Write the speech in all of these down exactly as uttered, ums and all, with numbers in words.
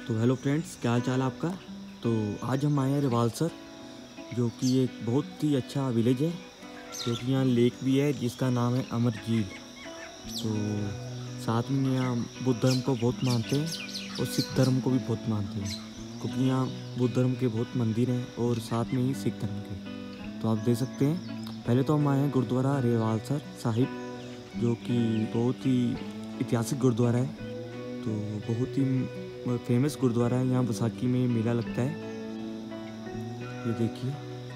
तो hello friends, क्या हाल चाल आपका। तो आज हम आए हैं रिवालसर, जो कि एक बहुत ही अच्छा विलेज है, क्योंकि यहाँ लेक भी है जिसका नाम है अमर झील। तो साथ में यहाँ बुद्ध धर्म को बहुत मानते हैं और सिख धर्म को भी बहुत मानते हैं, क्योंकि यहाँ बुद्ध धर्म के बहुत मंदिर हैं और साथ में ही सिख धर्म के। तो आप देख सकते हैं, पहले तो हम आए हैं गुरुद्वारा रेवालसर साहिब, जो कि बहुत ही ऐतिहासिक गुरुद्वारा है। तो बहुत ही फेमस गुरुद्वारा है। यहाँ बैसाखी में मेला लगता है, ये देखिए।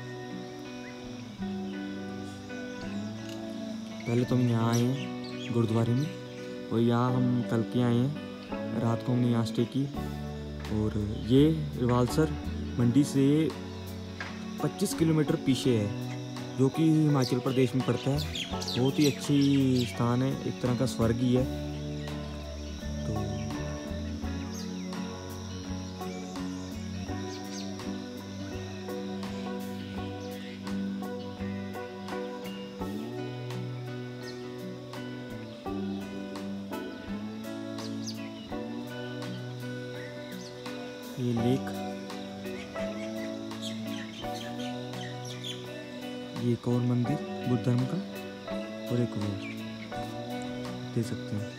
पहले तो हम यहाँ आए हैं गुरुद्वारे में, और यहाँ हम कल के आए हैं, रात को हमने यहाँ स्टे की। और ये रिवालसर मंडी से पच्चीस किलोमीटर पीछे है, जो कि हिमाचल प्रदेश में पड़ता है। बहुत ही अच्छी स्थान है, एक तरह का स्वर्ग ही है। तो ये लेक, ये एक और मंदिर बुद्ध धर्म का, और एक वो दे सकते हैं।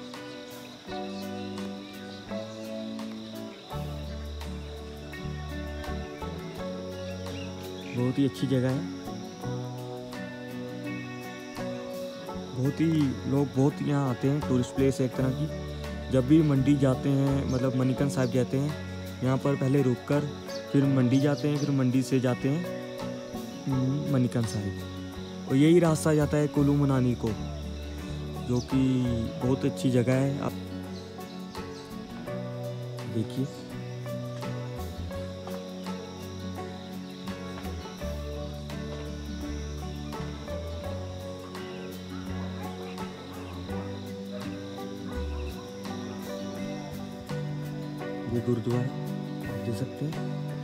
बहुत ही अच्छी जगह है। बहुत ही लोग बहुत यहाँ आते हैं, टूरिस्ट प्लेस है एक तरह की। जब भी मंडी जाते हैं, मतलब मणिकरण साहिब जाते हैं, यहाँ पर पहले रुककर फिर मंडी जाते हैं, फिर मंडी से जाते हैं मणिकरण साहिब। और यही रास्ता जाता है कुल्लू मनाली को, जो कि बहुत अच्छी जगह है। आप देखिए, ये गुरुद्वारा देख सकते हैं।